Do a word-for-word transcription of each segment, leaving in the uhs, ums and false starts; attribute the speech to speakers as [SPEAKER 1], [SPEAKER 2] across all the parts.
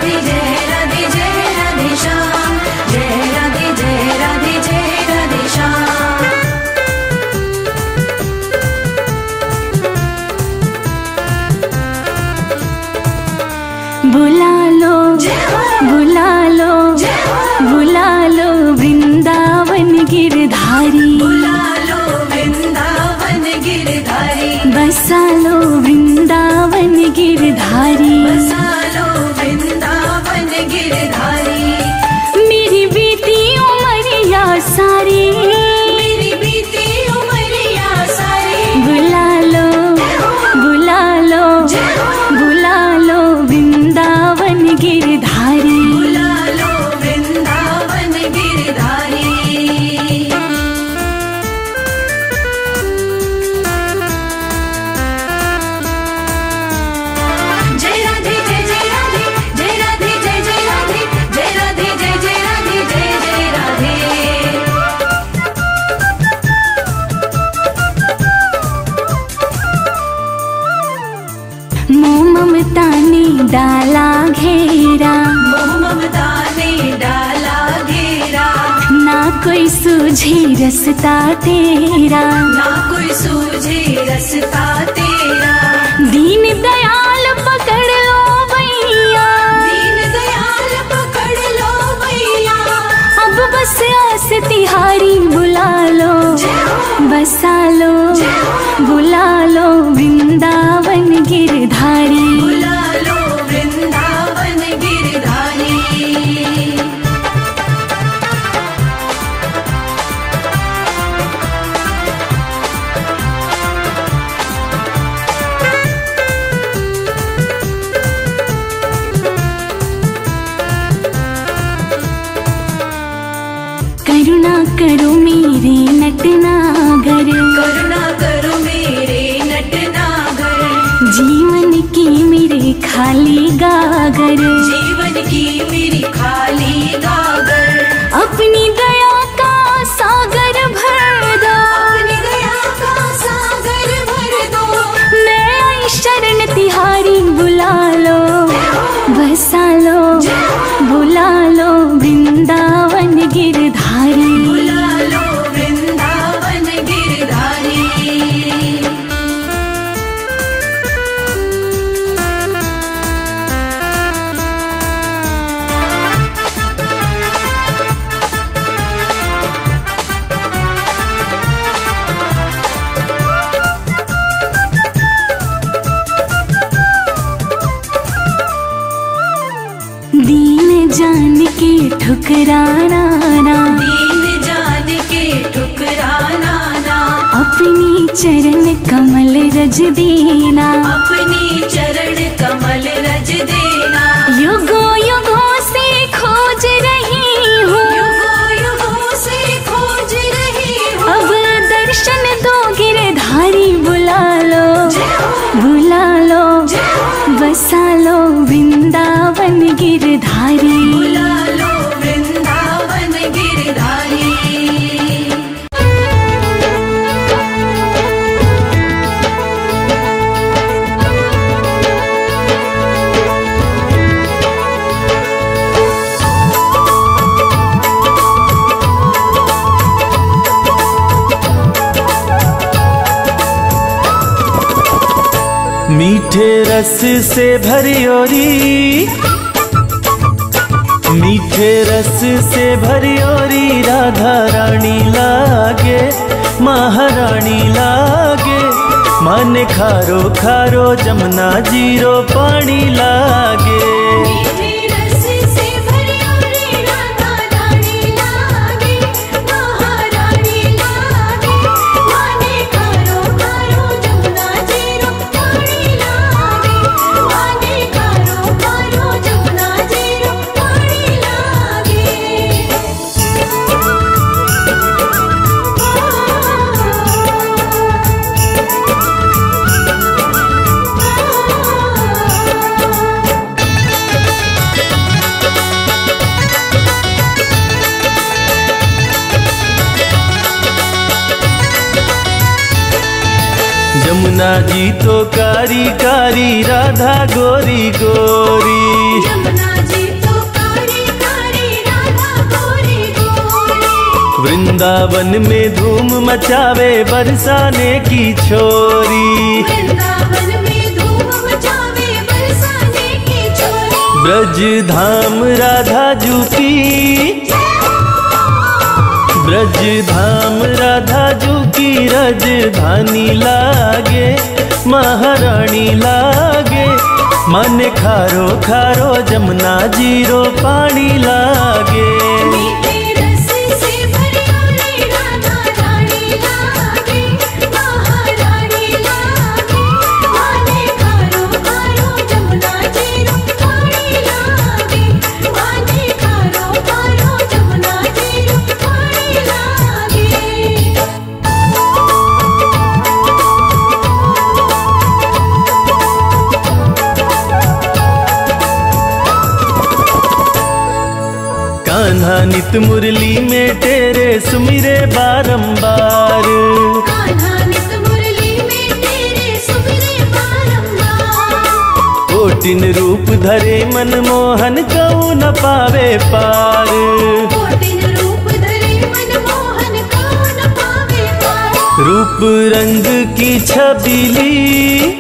[SPEAKER 1] राधे जय राधे जय राधे श्याम, जय राधे जय राधे जय राधे श्याम।
[SPEAKER 2] बुला लो बुला लो बुला लो वृंदावन गिरधारी,
[SPEAKER 1] बुला लो वृंदावन गिरधारी,
[SPEAKER 2] बसा लो वृंदावन गिरधारी,
[SPEAKER 1] बसा लो वृंदावन गिरधारी।
[SPEAKER 2] मेरी बीती उमरिया सारी,
[SPEAKER 1] मेरी बीती उमरिया सारी,
[SPEAKER 2] बुला लो बुला लो बुला लो वृंदावन गिरधारी,
[SPEAKER 1] बुला लो वृंदावन गिरधारी। जय राधे जय जय राधे, जय राधे जय जय राधे, जय राधे जय जय राधे, जय जय राधे।
[SPEAKER 2] मोह ममता ने डाला घेरा,
[SPEAKER 1] मोह ममता ने डाला घेरा,
[SPEAKER 2] ना कोई सूझे रस्ता तेरा,
[SPEAKER 1] ना कोई सूझे रस्ता तेरा।
[SPEAKER 2] दीन दयाल पकड़ लो भैया,
[SPEAKER 1] दीन दयाल पकड़ लो भैया,
[SPEAKER 2] अब बस आस तिहारी, बुला लो बसा लो बुला लो वृंदावन गिरधारी,
[SPEAKER 1] बुला लो वृंदावन गिरधारी।
[SPEAKER 2] करुणा करो मेरे नटनागर,
[SPEAKER 1] करुणा करो मेरे नटनागर,
[SPEAKER 2] जीवन की मेरे खाली गागर,
[SPEAKER 1] जीवन की मेरी खाली गागर।
[SPEAKER 2] अपनी दया का सागर भर दो,
[SPEAKER 1] अपनी दया का सागर भर दो,
[SPEAKER 2] मैं आई शरण तिहारी, बुला लो बसा लो बुला लो वृंदावन गिरधारी,
[SPEAKER 1] बुला लो वृंदावन गिरधारी।
[SPEAKER 2] दीन जान के ठुकराना ना,
[SPEAKER 1] दीन जान के ठुकराना ना,
[SPEAKER 2] अपनी चरण कमल रज देना,
[SPEAKER 1] अपनी चरण कमल रज देना।
[SPEAKER 2] युगों युगों से खोज रही हूँ,
[SPEAKER 1] युगों युगों से खोज रही हूँ,
[SPEAKER 2] अब दर्शन दो गिरधारी, बुला लो बुला लो बसा लो वृंदावन गिरधारी,
[SPEAKER 1] बुला लो वृंदावन गिरधारी।
[SPEAKER 3] मीठे रस से भरी ओरी, मीठे रस से भरी ओरी, राधा रानी लागे महारानी लागे, मन खारो खारो जमुना जीरो पानी लागे।
[SPEAKER 1] मीठे रस से भरी ओरी, राधा रानी लागे महारानी लागे, माने खारो खारो जमुना जीरो पानी लागे, माने खारो खारो जमुना जीरो पानी लागे।
[SPEAKER 3] जमुना जी तो कारी कारी, राधा गोरी गोरी,
[SPEAKER 1] जमुना जी
[SPEAKER 3] वृंदावन में धूम मचावे बरसाने की छोरी।
[SPEAKER 1] वृंदावन में धूम मचावे बरसाने की छोरी।
[SPEAKER 3] ब्रज धाम राधा जू की, ब्रज धाम राधा जू की राजधानी लागे, महारानी लागे। मन खारो खारो जमुना जीरो पानी लागे।
[SPEAKER 1] मीठे रस से भरियोरी राधा रानी लागे, महारानी लागे। माने खारो खारो जमुना जीरो पानी लागे। माने खारो खारो जमुना जीरो पानी लागे।
[SPEAKER 3] कान्हा नित मुरली में तेरे सुमिरे बारंबार।
[SPEAKER 1] कान्हा नित मुरली में तेरे सुमिरे बारंबार।
[SPEAKER 3] कोटिन रूप धरे मनमोहन कऊ न पावे पार।
[SPEAKER 1] कोटिन रूप धरे मनमोहन कऊ न पावे पार।
[SPEAKER 3] रूप रंग की छबीली,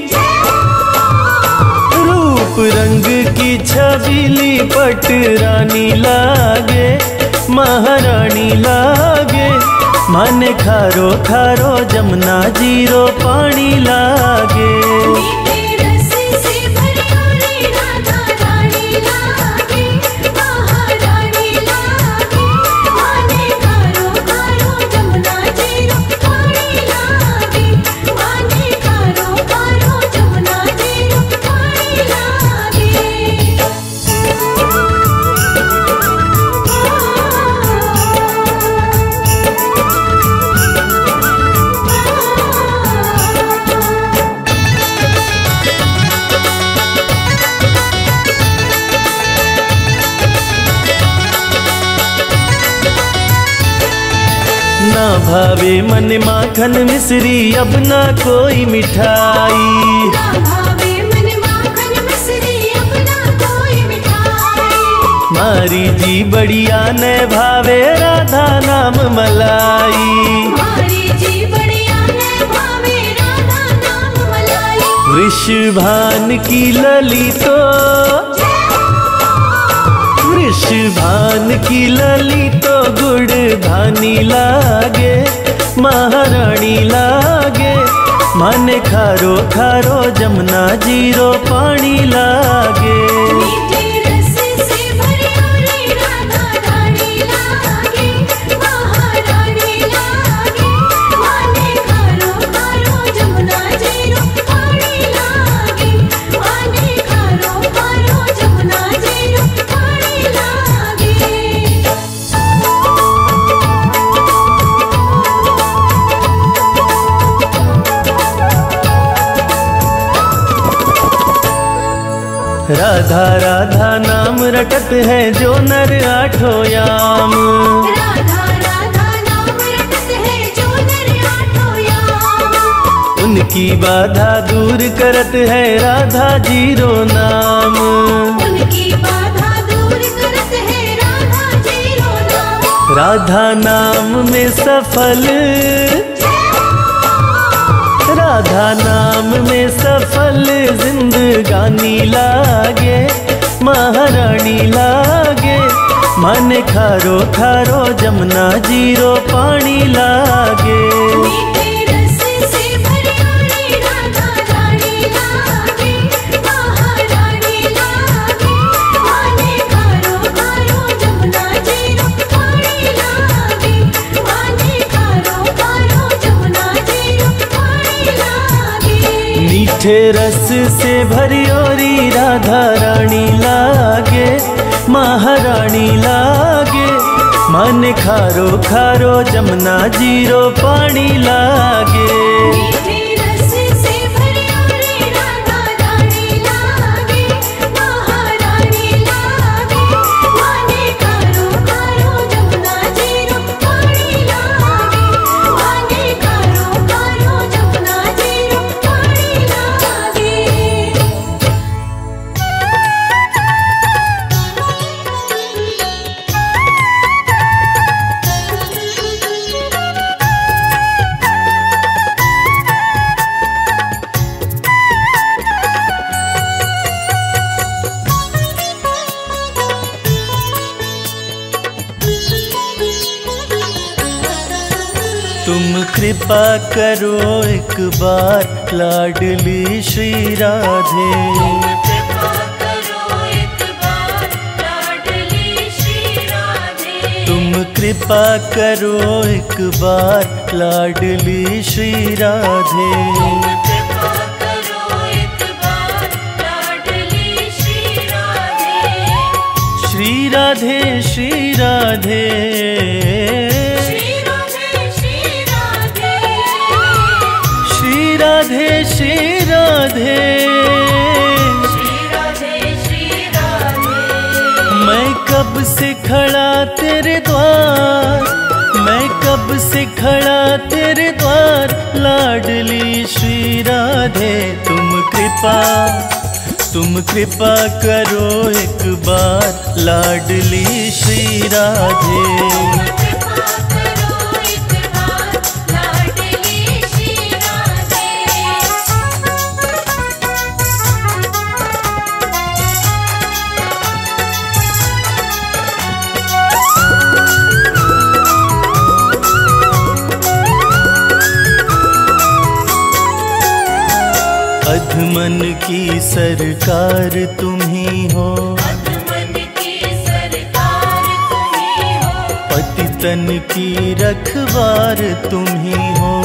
[SPEAKER 3] रूप रंग की छबीली पट रानी लागे, महारानी लागे। मन खारो खारो जमुना जीरो पानी लागे।
[SPEAKER 1] मीठे रस से भरियोरी राधा रानी लागे, महारानी लागे। माने खारो खारो जमुना जीरो पानी लागे। माने खारो खारो जमुना जीरो पानी लागे।
[SPEAKER 3] ना भावे मन माखन मिश्री अब ना कोई मिठाई।
[SPEAKER 1] ना भावे मन माखन मिश्री अपना कोई मिठाई।
[SPEAKER 3] मारी जी बढ़िया न भावे राधा नाम मलाई।
[SPEAKER 1] हमारी जी बढ़िया है भावे राधा नाम मलाई।
[SPEAKER 3] वृषभान की ललितो, वृषभान की ललितो गुड़ धानी लागे, महारानी लागे। मन खारो खारो जमुना जीरो पानी लागे।
[SPEAKER 1] मीठे रस से भरियोरी राधा रानी लागे, महारानी लागे। माने खारो खारो जमुना जीरो पानी लागे। माने खारो खारो जमुना जीरो पानी लागे।
[SPEAKER 3] राधा राधा नाम रटत है जो नर आठों याम।
[SPEAKER 1] राधा राधा नाम रटत है जो नर आठों याम।
[SPEAKER 3] उनकी बाधा दूर करत है राधा जीरो नाम।
[SPEAKER 1] उनकी बाधा दूर करत है राधा जीरो नाम।
[SPEAKER 3] राधा नाम में सफल, राधा नाम में सफल जिंदगानी लागे, महारानी लागे। मन खारो खारो जमुना जीरो पानी लागे।
[SPEAKER 1] मीठे रस से भरियोरी राधा रानी लागे, महारानी लागे। माने खारो खारो जमुना जीरो पानी लागे। माने खारो खारो जमुना जीरो पानी लागे।
[SPEAKER 3] मीठे रस से भरियोरी राधा रानी लागे, महारानी लागे। मन खारो खारो जमुना जीरो पानी लागे।
[SPEAKER 1] मीठे रस से भरियोरी राधा रानी लागे, महारानी लागे। माने खारो खारो जमुना जीरो पानी लागे। माने खारो खारो जमुना जीरो पानी लागे।
[SPEAKER 3] कृपा करो एक बार लाडली श्री राधे। तुम कृपा करो एक बार लाडली श्री राधे। श्री राधे श्री राधे श्री राधे श्री राधे मैं कब से खड़ा तेरे द्वार, मैं कब से खड़ा तेरे द्वार लाडली श्री राधे। तुम कृपा तुम कृपा करो एक बार लाडली श्री राधे। अधमन की सरकार तुम ही हो, पतितन की रखवार तुम ही हो।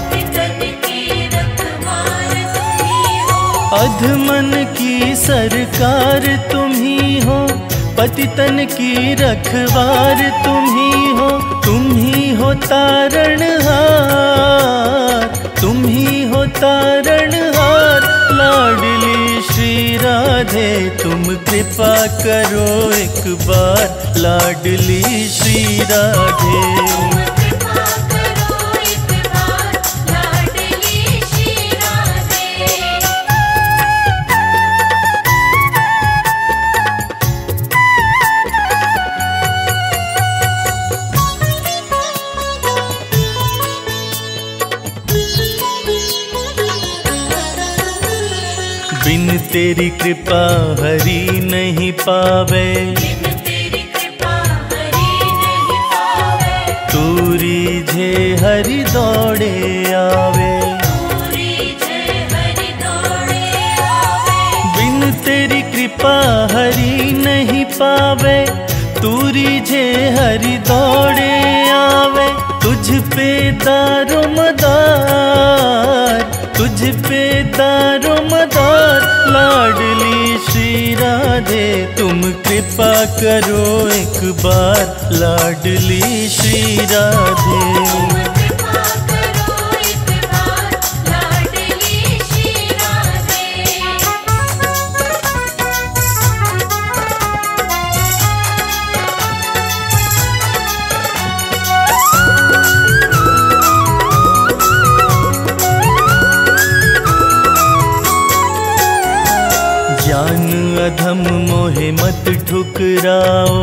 [SPEAKER 3] अधमन की सरकार तुम ही हो, पतितन की रखवार तुम ही हो। तुम ही हो तारणहार, तुम ही हो तारणहार लाडली श्री राधे। तुम कृपा करो एक बार लाडली श्री राधे। बिन तेरी कृपा हरि नहीं पावे, तूरी जे हरि दौड़े आवे। बिन तेरी कृपा हरि नहीं पावे, तूरी जे हरि दौड़े आवे। तुझ पे दारो मदार, तुझ पे दारो मदार लाडली श्री राधे। तुम कृपा करो एक बार लाडली श्री राधे। ज्ञान अधम मोहे मत ठुकराओ,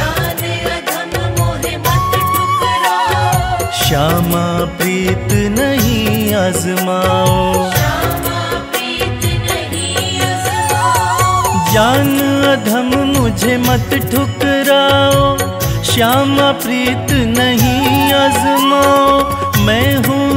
[SPEAKER 3] श्यामा प्रीत नहीं आजमाओ। ज्ञान अधम मुझे मत ठुकराओ, श्यामा प्रीत नहीं आजमाओ। मैं हूँ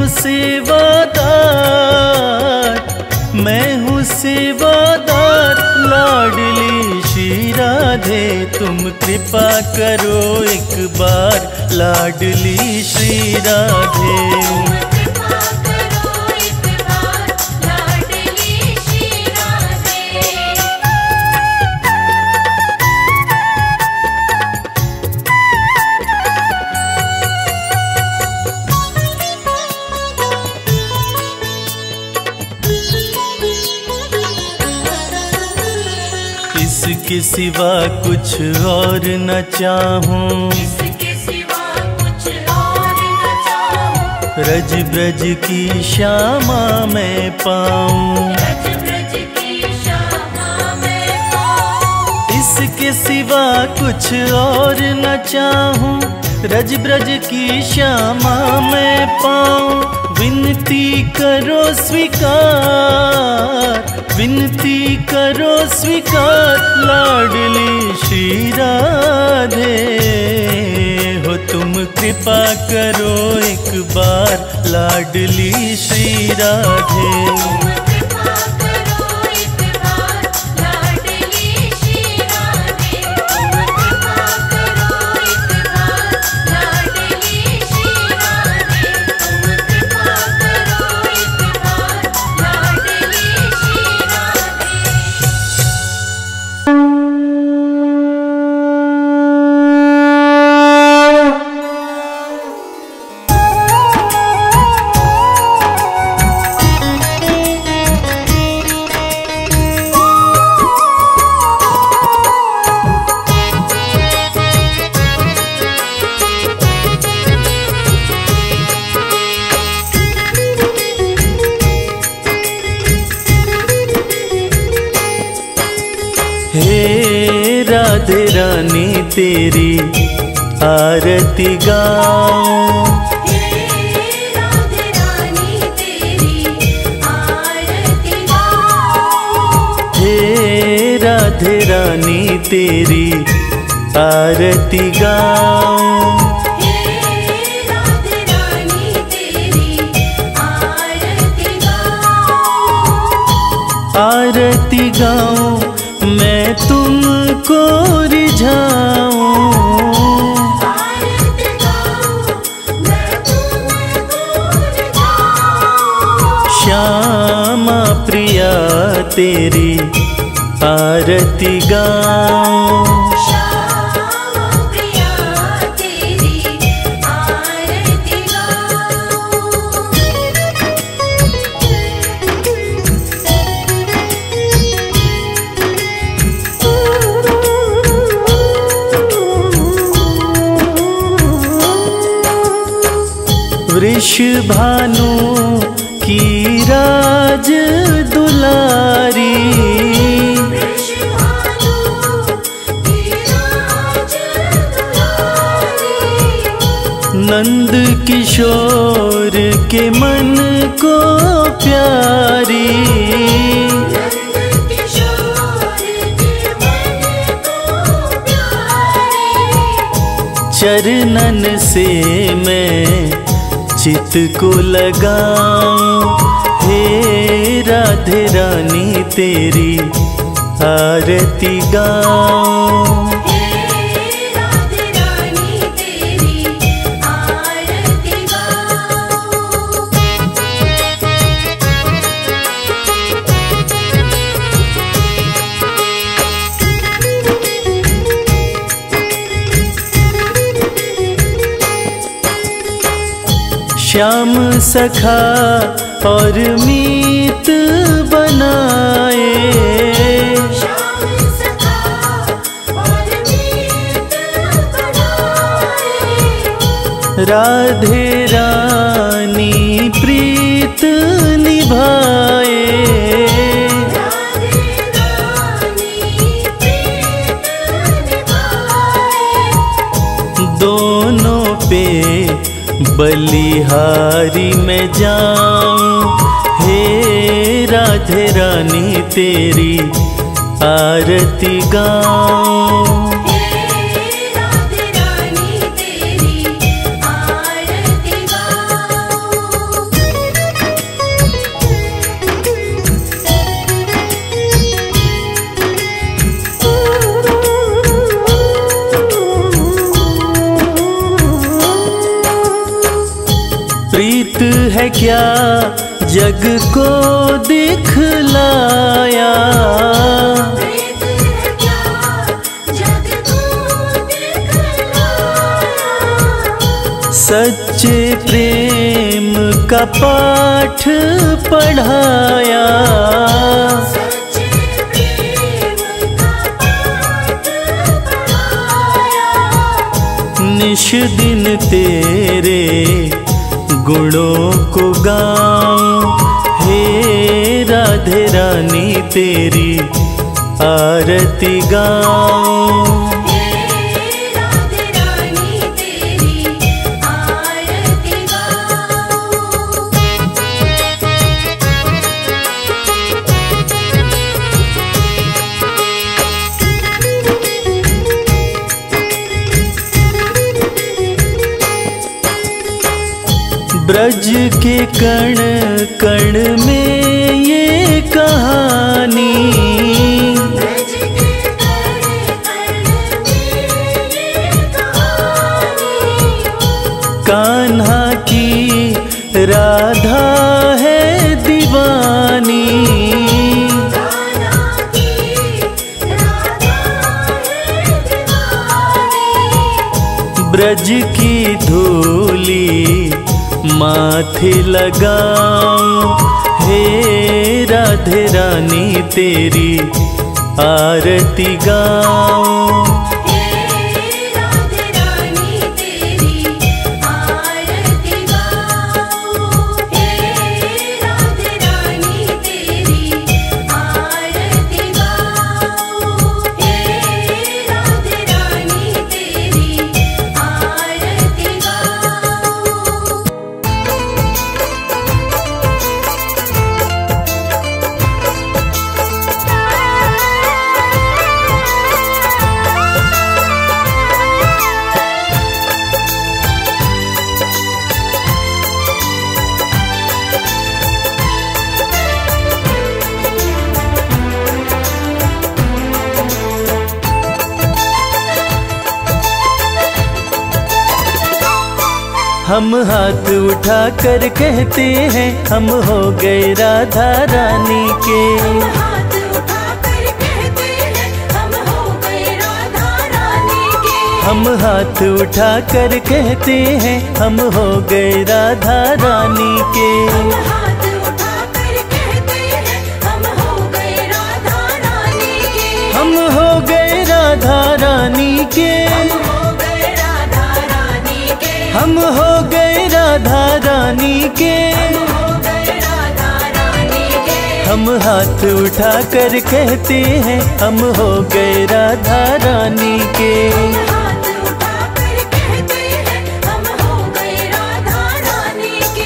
[SPEAKER 3] सेवादार, मैं हूँ सेवादार लाडली श्री राधे। तुम कृपा करो एक बार लाडली श्री राधे। इसके सिवा कुछ और न चाहूं, रज ब्रज की श्यामा मैं पाऊं। इसके सिवा कुछ और न चाहूं, रज ब्रज की श्यामा मैं पाऊं। विनती करो स्वीकार, विनती करो स्वीकार लाडली श्री राधे। हो तुम कृपा करो एक बार लाडली श्री राधे।
[SPEAKER 1] कृपा करो एक बार लाडली श्री राधे। कृपा करो एक बार लाडली श्री राधे। कृपा करो एक बार लाडली श्री राधे।
[SPEAKER 3] हे राधे रानी तेरी आरती गाऊं।
[SPEAKER 1] हे राधे रानी तेरी आरती गाऊं।
[SPEAKER 3] हे राधे रानी तेरी आरती गाऊं।
[SPEAKER 1] हे राधे रानी तेरी आरती गाऊं।
[SPEAKER 3] आरती गाऊं मैं तुमको रिझाऊं।
[SPEAKER 1] आरती गाऊं मैं तुमको रिझाऊं।
[SPEAKER 3] श्यामा प्रिया तेरी आरती गाऊं।
[SPEAKER 1] श्यामा प्रिया तेरी आरती
[SPEAKER 3] वृषभानु की राज दुलारी।
[SPEAKER 1] वृषभानु की राज दुलारी।
[SPEAKER 3] नंद किशोर के मन को प्यारी।
[SPEAKER 1] नंद किशोर के मन को प्यारी।
[SPEAKER 3] चरणन से मैं चित को लगाऊं। हे राधे रानी तेरी आरती गाऊं।
[SPEAKER 1] हे राधे रानी तेरी आरती गाऊं।
[SPEAKER 3] श्याम सखा और मीत बनाए।
[SPEAKER 1] श्याम सखा और मीत बनाए।
[SPEAKER 3] राधे रानी प्रीत निभाए।
[SPEAKER 1] राधे रानी प्रीत निभाए।
[SPEAKER 3] दोनों पे बलिहारी में जाऊं। हे राधे रानी तेरी आरती गाऊं।
[SPEAKER 1] हे राधे रानी तेरी आरती गाऊं।
[SPEAKER 3] प्रीत है क्या जग को दिखलाया।
[SPEAKER 1] प्रीत है क्या जग को दिखलाया।
[SPEAKER 3] सच्चे प्रेम का पाठ पढ़ाया।
[SPEAKER 1] सच्चे प्रेम का पाठ पढ़ाया।
[SPEAKER 3] निश दिन तेरे गुणों को गाऊं। हे राधे रानी तेरी आरती गाऊं।
[SPEAKER 1] हे राधे रानी तेरी आरती गाऊं।
[SPEAKER 3] ब्रज के कण कण में ये कहानी,
[SPEAKER 1] ब्रज के कण कण में ये कहानी,
[SPEAKER 3] कान्हा की राधा है दीवानी,
[SPEAKER 1] कान्हा की राधा है दीवानी,
[SPEAKER 3] ब्रज की धूली माथे लगाऊं, हे राधे रानी तेरी आरती गाऊं,
[SPEAKER 1] हे राधे रानी तेरी आरती गाऊं, हे राधे रानी तेरी आरती गाऊं, हे राधे रानी तेरी आरती गाऊं।
[SPEAKER 3] हम हाथ उठा कर कहते हैं हम हो गए राधा रानी के,
[SPEAKER 1] हम हाथ उठा कर कहते हैं हम हो गए राधा रानी के,
[SPEAKER 3] हम हाथ उठा कर कहते हैं हम हो गए राधा रानी के,
[SPEAKER 1] हम हाथ उठा कर कहते हैं हम हो गए राधा रानी के,
[SPEAKER 3] हम हो गए राधा रानी के,
[SPEAKER 1] हम हो गए राधा रानी के,
[SPEAKER 3] हम हो गए राधा रानी के,
[SPEAKER 1] हम हो गए राधा रानी के,
[SPEAKER 3] हम हाथ उठा कर कहते हैं हम हो गए राधा रानी के।
[SPEAKER 1] हम हाथ उठा कर कहते हैं हम हो गए राधा रानी के।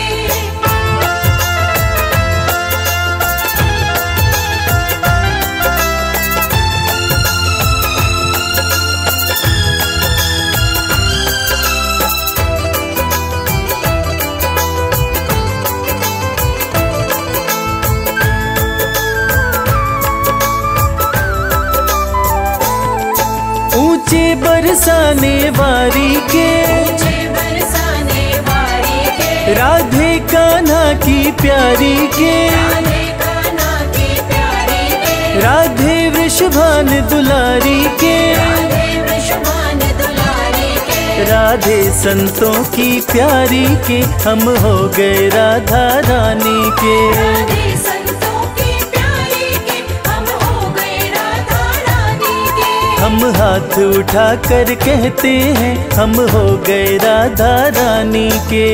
[SPEAKER 3] ऊंचे बरसाने वारी के,
[SPEAKER 1] ऊंचे बरसाने वारी के,
[SPEAKER 3] राधे कान्हा की प्यारी के,
[SPEAKER 1] राधे कान्हा की प्यारी के,
[SPEAKER 3] राधे वृषभान दुलारी के,
[SPEAKER 1] राधे वृषभान दुलारी के,
[SPEAKER 3] राधे संतों की प्यारी के, हम हो गए राधा रानी के।
[SPEAKER 1] राधे संतों की प्यारी के, हम हो गए राधा रानी के,
[SPEAKER 3] हम हाथ उठा कर कहते हैं हम हो गए राधा रानी के।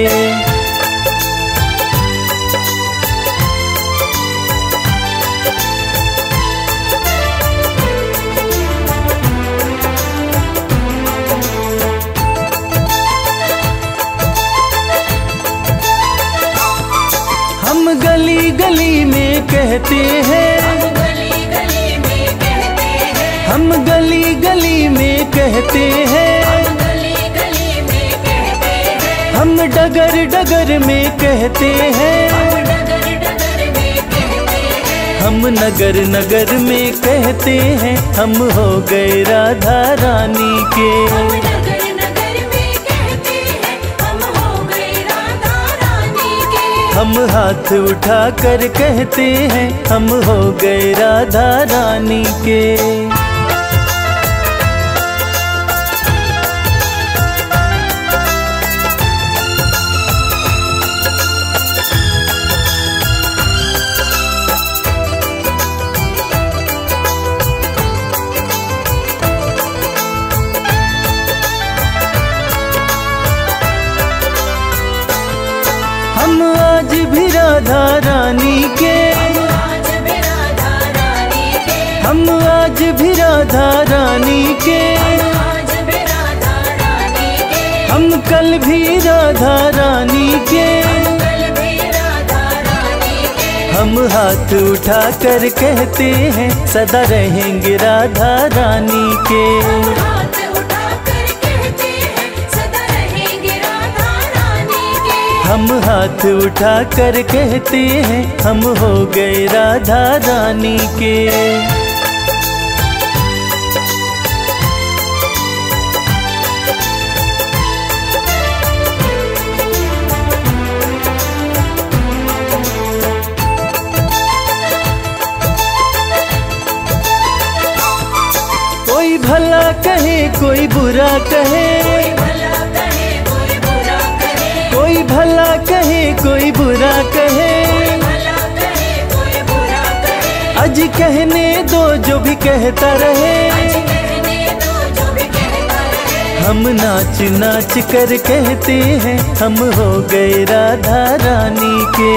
[SPEAKER 3] हम गली गली में कहते हैं,
[SPEAKER 1] हम गली गली में कहते हैं,
[SPEAKER 3] हम गली गली में कहते हैं,
[SPEAKER 1] हम गली गली में कहते हैं,
[SPEAKER 3] हम डगर डगर में कहते हैं,
[SPEAKER 1] हम डगर डगर में कहते हैं,
[SPEAKER 3] हम नगर नगर में कहते हैं हम हो गए राधा रानी के।
[SPEAKER 1] हम नगर नगर में कहते हैं हम हो गए राधा रानी के,
[SPEAKER 3] हम हाथ उठा कर कहते हैं हम हो गए राधा रानी के। हम आज भी राधा रानी के,
[SPEAKER 1] हम आज भी राधा रानी के,
[SPEAKER 3] हम आज भी राधा रानी के,
[SPEAKER 1] हम आज भी राधा रानी के,
[SPEAKER 3] हम कल भी राधा रानी के।
[SPEAKER 1] कल भी राधा रानी के,
[SPEAKER 3] हम हाथ उठा कर कहते हैं सदा रहेंगे राधा रानी के।
[SPEAKER 1] हम हाथ उठा कर कहते हैं सदा रहेंगे राधा रानी के,
[SPEAKER 3] हम हाथ उठा कर कहते हैं हम हो गए राधा रानी के। कोई भला कहे कोई बुरा कहे, कोई भला कहे कोई बुरा कहे, आज कहने दो जो भी कहता रहे। हम नाच नाच कर कहते हैं हम हो गए राधा रानी के।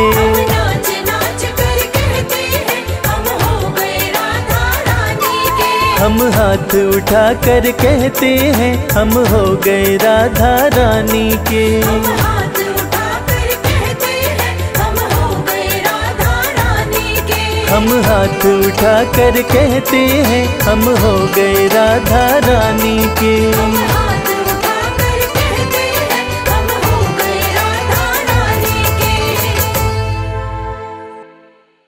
[SPEAKER 3] हम हाथ उठा कर कहते हैं हम हो गए राधा रानी के।
[SPEAKER 1] हम हाथ उठा कर कहते हैं हम हो गए राधा रानी के।
[SPEAKER 3] हम हाथ उठा कर कहते हैं हम हो गए राधा रानी के।